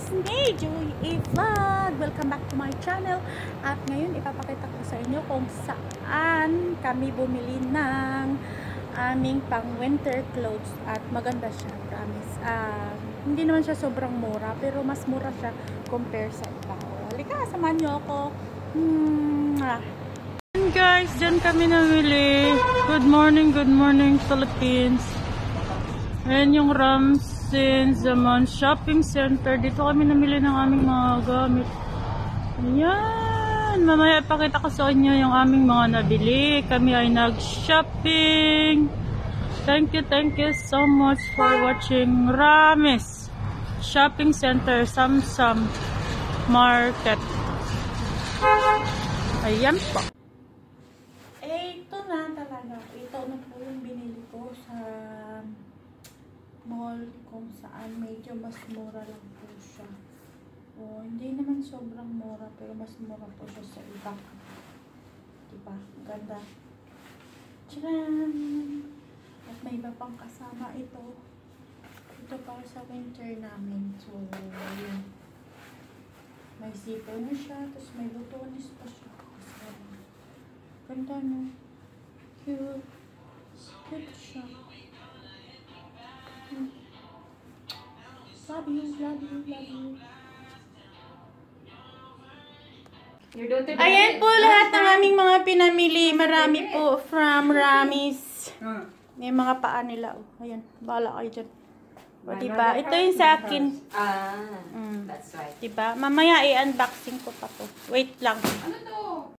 It's me, Joy A Vlog! Welcome back to my channel. At ngayon, ipapakita ko sa inyo kung saan kami bumili ng aming pang winter clothes. At maganda siya, promise. Hindi naman siya sobrang mura, pero mas mura siya compare sa iba. Halika, samahan nyo ako. Guys, dyan kami namili. Good morning Philippines. Ayan yung Ramses Zaman Shopping Center. Dito kami namili ng aming mga gamit. Ayan. Mamaya ipakita ko sa inyo yung aming mga nabili. Kami ay nag-shopping. Thank you so much for watching Rames Shopping Center, Samsam Market. Ayan po. Ito na talaga. Ito na po yung binili ko sa mall kung saan medyo mas mura lang po siya. O, hindi naman sobrang mura pero mas mura po siya sa iba. Diba? Ganda. Tcharam! At may iba pang kasama ito. Ito para sa winter namin. So, yun. May zipper na siya. Tapos may butones pa siya. Ganda no? Cute. Cute siya. Love you. Ayan po lahat ng aming mga pinamili. Marami po from Ramis. May mga paa nila. Ayan, bahala kayo dyan. O, diba? Ito yung sa akin. That's right. Diba? Mamaya i-unboxing ko pa to. Wait lang. Ano to?